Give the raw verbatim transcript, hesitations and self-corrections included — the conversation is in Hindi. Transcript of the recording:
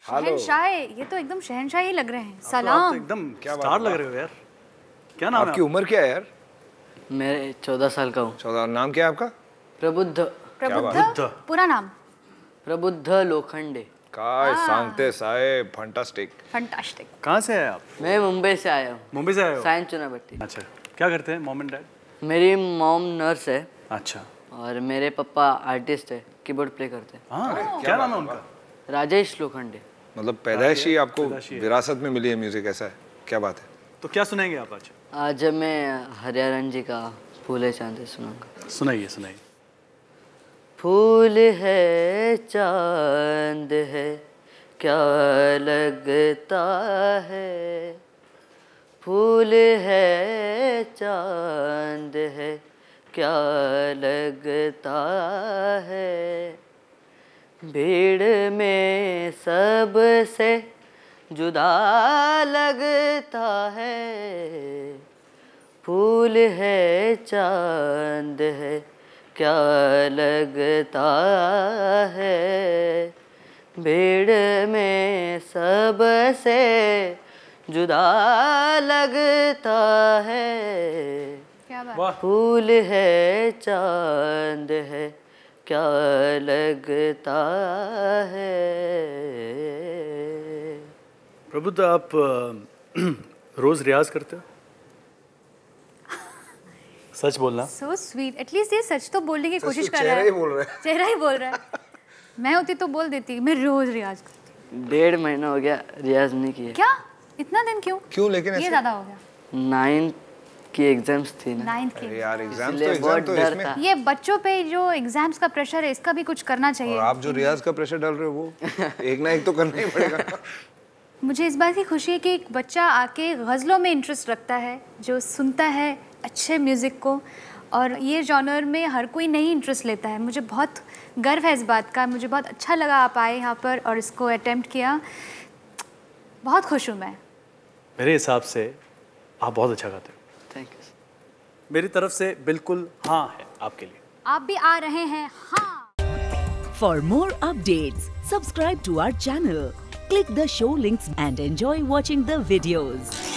शहनशाह, ये तो एकदम शहनशाह ही लग रहे हैं। सलाम। तो एकदम क्या स्टार लग रहे हो यार। क्या नाम है आपकी? उम्र क्या है यार? मैं चौदह साल का हूँ। चौदह। नाम क्या है आपका? प्रबुद्ध। प्रबुद्ध? पूरा नाम? प्रबुद्ध लोखंडे। काय सांगते साहेब, फंटास्टिक। फंटास्टिक। कहाँ से है आप? मैं मुंबई से आया हूँ। मुंबई से आए हो? साइन चुनाभट्टी। अच्छा, क्या करते हैं मॉम एंड डैड? मेरी मॉम नर्स है। अच्छा। और मेरे पापा आर्टिस्ट है, कीबोर्ड प्ले करते हैं। हाँ, क्या नाम है उनका? राजेश लोखंडे। मतलब पैदाइश ही आपको विरासत में मिली है म्यूजिक, ऐसा है? क्या बात है। तो क्या सुनाएंगे आप आज? आज मैं हरियाणा जी का फूल है चांद सुनाऊंगा। सुनाइए सुनाइए। फूल है चांद है क्या लगता है, फूल है चांद है क्या लगता है, भीड़ में सबसे जुदा लगता है, फूल है चांद है क्या लगता है, भीड़ में सबसे जुदा लगता है, क्या बात? फूल है चांद है क्या लगता है। प्रबुद्ध, आप रोज रियाज करते हो? सच बोलना। So sweet. At least ये सच तो बोलने की कोशिश कर रहा है। चेहरा ही बोल रहा है। चेहरा ही बोल रहा है। मैं होती तो बोल देती, मैं रोज रियाज करती। डेढ़ महीना हो गया रियाज नहीं किया। क्या? इतना दिन क्यों? क्यों लेकिन ऐसे? ये ज्यादा हो गया। नाइन्थ की एग्जाम्स थी ना। नाइन्थ की। यार एग्जाम तो एग्जाम तो इसमें ये बच्चों पे जो एग्जाम्स का प्रेशर है, इसका भी कुछ करना चाहिए। और आप जो रियाज का प्रेशर डाल रहे हो वो एक ना एक तो करना ही पड़ेगा। मुझे इस बात की खुशी है कि एक बच्चा आके गज़लों में इंटरेस्ट रखता है, जो सुनता है अच्छे म्यूज़िक को, और ये जॉनर में हर कोई नहीं इंटरेस्ट लेता है। मुझे बहुत गर्व है इस बात का। मुझे बहुत अच्छा लगा आप आए यहाँ पर और इसको अटेम्प्ट किया। बहुत खुश हूँ मैं। मेरे हिसाब से आप बहुत अच्छा गाते हो। Thank you. मेरी तरफ से बिल्कुल हाँ है आपके लिए। आप भी आ रहे हैं? हाँ। For more updates, subscribe to our channel, click the show links and enjoy watching the videos.